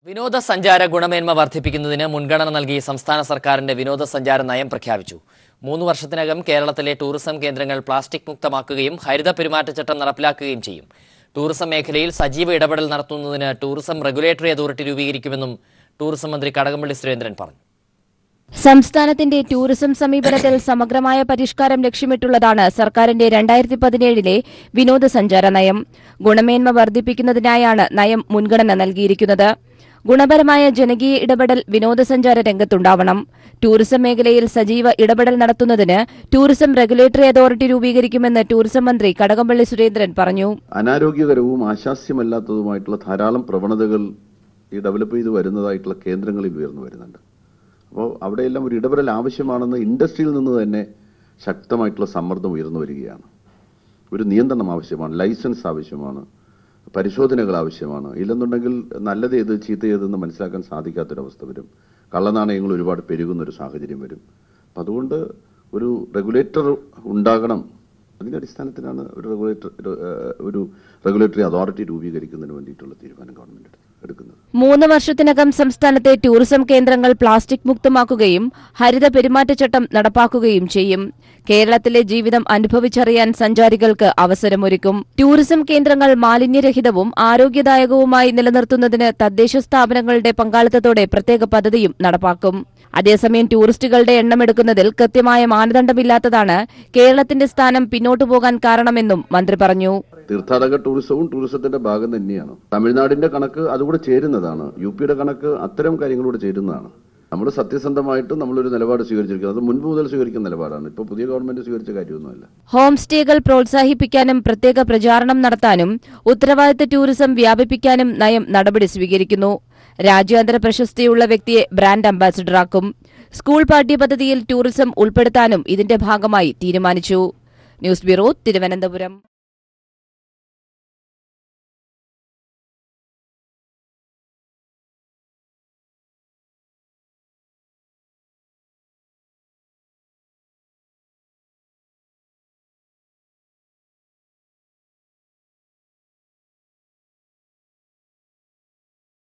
വിനോദസഞ്ചാര ഗുണമേന്മ വർദ്ധിപ്പിക്കുന്നതിന് മുൻഗണന നൽകി സംസ്ഥാന സർക്കാരിന്റെ വിനോദസഞ്ചാര നയം പ്രഖ്യാപിച്ചു. 3 വർഷത്തിനകം കേരളത്തിലെ ടൂറിസം കേന്ദ്രങ്ങൾ പ്ലാസ്റ്റിക് മുക്തമാക്കുകയും ഹരിത പെരുമാറ്റച്ചട്ടം നടപ്പിലാക്കുകയും ചെയ്യും. ടൂറിസം മേഖലയിൽ സജീവ ഇടപെടൽ നടത്തുന്നതിന് ടൂറിസം റെഗുലേറ്ററി അതോറിറ്റി രൂപീകരിക്കുമെന്നും ടൂറിസം മന്ത്രി കടകംപള്ളി സുരേന്ദ്രൻ പറഞ്ഞു. സംസ്ഥാനത്തിന്റെ ടൂറിസം സമീപനത്തിൽ സമഗ്രമായ പരിഷ്കാരം ലക്ഷ്യമിട്ടുള്ളതാണ് സർക്കാരിന്റെ 2017 വിനോദസഞ്ചാര നയം. ഗുണമേന്മ വർദ്ധിപ്പിക്കുന്നതിനായാണ് നയം മുൻഗണന നൽകിയിരിക്കുന്നത്. ഗുണപരമായ ജനകീയ ഇടപെടൽ വിനോദസഞ്ചാര രംഗത്തുണ്ടാവണം. ടൂറിസം മേഖലയിൽ സജീവ ഇടപെടൽ നടത്തുന്നതിന് ടൂറിസം റെഗുലേറ്ററി അതോറിറ്റി രൂപീകരിക്കുമെന്ന് ടൂറിസം മന്ത്രി കടകംപള്ളി സുരേന്ദ്രൻ പറഞ്ഞു. അനാരോഗ്യകരവും ആശാസ്യമല്ലാത്തതുമായിട്ടുള്ള ധാരാളം പ്രവണതകൾ ഈ ഡെവലപ്പ് ചെയ്തു വരുന്നതായിട്ടുള്ള കേന്ദ്രങ്ങളിൽ ഉയർന്നു വരുന്നുണ്ട്. അപ്പോൾ അവിടെയെല്ലാം ഒരു ഇടപെടൽ ആവശ്യമാണെന്ന് ഇൻഡസ്ട്രിയിൽ നിന്ന് തന്നെ ശക്തമായിട്ടുള്ള സമ്മർദ്ദം ഉയർന്നു വരികയാണ്. ഒരു നിയന്ത്രണം ആവശ്യമാണ്, ലൈസൻസ് ആവശ്യമാണ്, പരിശോധനകൾ ആവശ്യമാണ്. ഇല്ലെന്നുണ്ടെങ്കിൽ നല്ലത് ഏത് ചീത്ത ഏതെന്ന് മനസ്സിലാക്കാൻ സാധിക്കാത്തൊരവസ്ഥ വരും. കള്ളനാണയങ്ങൾ ഒരുപാട് പെരുകുന്നൊരു സാഹചര്യം വരും. അപ്പം അതുകൊണ്ട് ഒരു റെഗുലേറ്റർ ഉണ്ടാകണം. അതിൻ്റെ അടിസ്ഥാനത്തിലാണ് ഒരു റെഗുലേറ്ററി അതോറിറ്റി രൂപീകരിക്കുന്നതിന് വേണ്ടിയിട്ടുള്ള തീരുമാനം ഗവൺമെന്റ് എടുക്കുന്നത്. 3 വർഷത്തിനകം സംസ്ഥാനത്തെ ടൂറിസം കേന്ദ്രങ്ങൾ പ്ലാസ്റ്റിക് മുക്തമാക്കുകയും ഹരിത പെരുമാറ്റച്ചട്ടം നടപ്പാക്കുകയും ചെയ്യും. കേരളത്തിലെ ജീവിതം അനുഭവിച്ചറിയാൻ സഞ്ചാരികൾക്ക് അവസരമൊരുക്കും. ടൂറിസം കേന്ദ്രങ്ങൾ മാലിന്യരഹിതവും ആരോഗ്യദായകവുമായി നിലനിർത്തുന്നതിന് തദ്ദേശ സ്ഥാപനങ്ങളുടെ പങ്കാളിത്തത്തോടെ പ്രത്യേക പദ്ധതിയും നടപ്പാക്കും. അതേസമയം ടൂറിസ്റ്റുകളുടെ എണ്ണമെടുക്കുന്നതിൽ കൃത്യമായ മാനദണ്ഡമില്ലാത്തതാണ് കേരളത്തിന്റെ സ്ഥാനം പിന്നോട്ടു പോകാൻ കാരണമെന്നും മന്ത്രി പറഞ്ഞു. തീർത്ഥാടക ടൂറിസവും ടൂറിസത്തിന്റെ ഭാഗം തന്നെയാണ്. തമിഴ്നാടിന്റെ കണക്ക് അതുകൂടെ ചേരുന്നതാണ്. യുപിയുടെ കണക്ക് അത്തരം കാര്യങ്ങളോട് ചേരുന്നതാണ്. നമ്മൾ സത്യസന്ധമായിട്ട് നമ്മളൊരു നിലപാട് സ്വീകരിച്ചിരിക്കുന്നത് അത് മുൻപ് മുതൽ സ്വീകരിക്കുന്ന നിലപാടാണ്. ഇപ്പോൾ പുതിയ ഗവൺമെന്റ് സ്വീകരിച്ച കാര്യമൊന്നുമല്ല. ഹോം സ്റ്റേകൾ പ്രോത്സാഹിപ്പിക്കാനും പ്രത്യേക പ്രചാരണം നടത്താനും ഉത്തരവാദിത്ത ടൂറിസം വ്യാപിപ്പിക്കാനും നയം നടപടി സ്വീകരിക്കുന്നു. രാജ്യാന്തര പ്രശസ്തിയുള്ള വ്യക്തിയെ ബ്രാൻഡ് അംബാസിഡറാക്കും. സ്കൂൾ പാഠ്യപദ്ധതിയിൽ ടൂറിസം ഉൾപ്പെടുത്താനും ഇതിന്റെ ഭാഗമായി തീരുമാനിച്ചു. News bureau, Thiruvananthapuram.